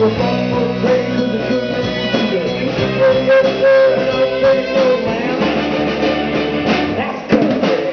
you a phone train to the good news. Say yes sir, and I'll say no ma'am. That's country.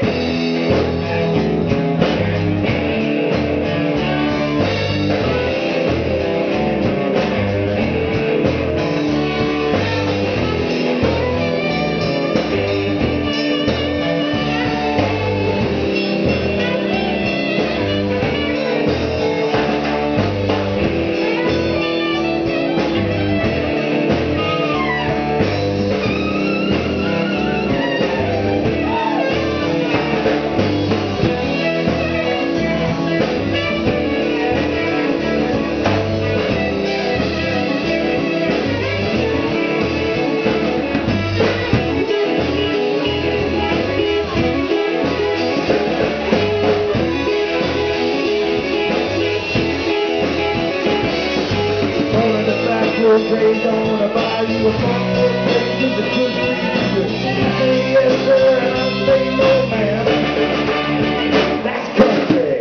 They don't wanna buy you a phone train to the good news. You say yes sir, and I say no ma'am. That's country.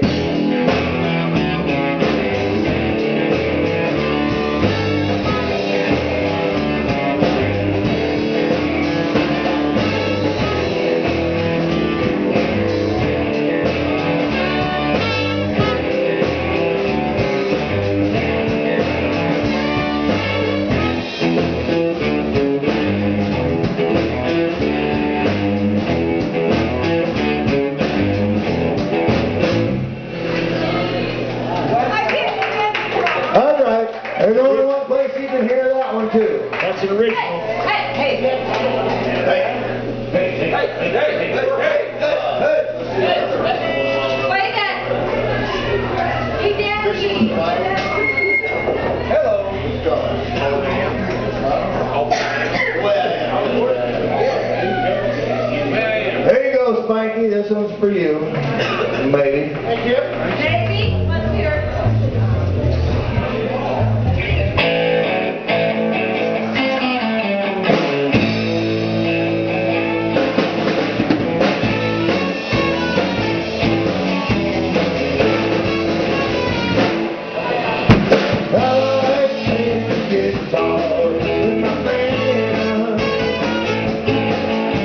There's only one place you can hear that one too. That's an original. Hey, hey, hey, Wait that. Hey, Daddy. Hello. There you go, Spanky. This one's for you, baby. Thank you. Baby, let's hear it.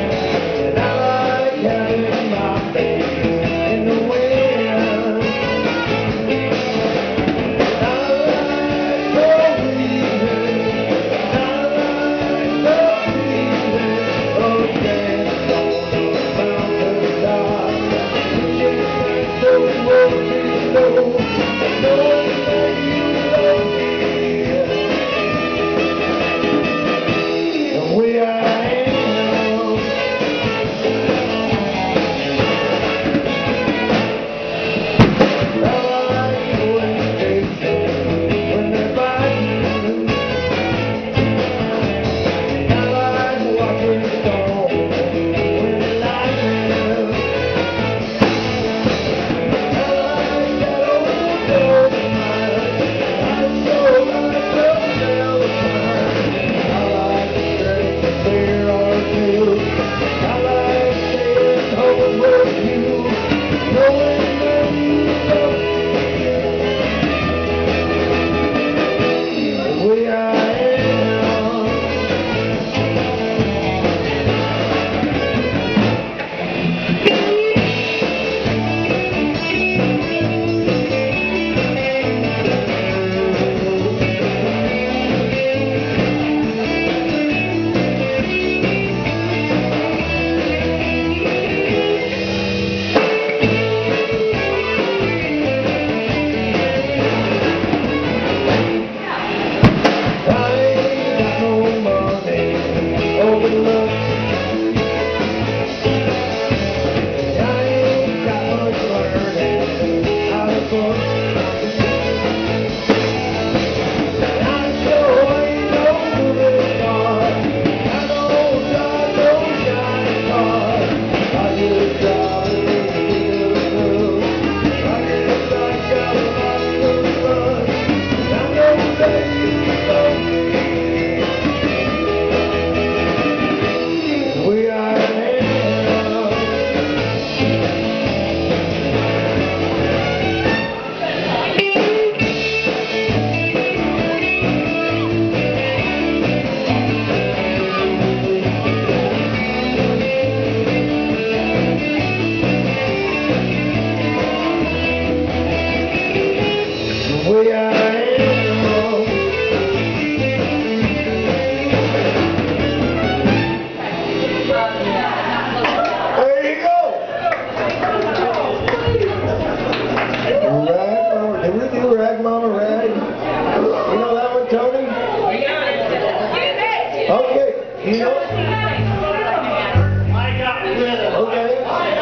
And I like having my baby in the wind. do Rag Mama Rag? You know that one, Tony? Okay. You know it? I got rid of it. Okay.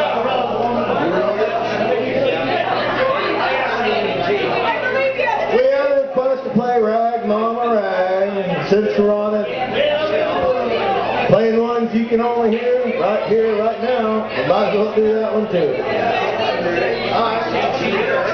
We are supposed to play Rag Mama Rag. Since we're on it, playing ones you can only hear right here, right now, I might as well do that one too. All right.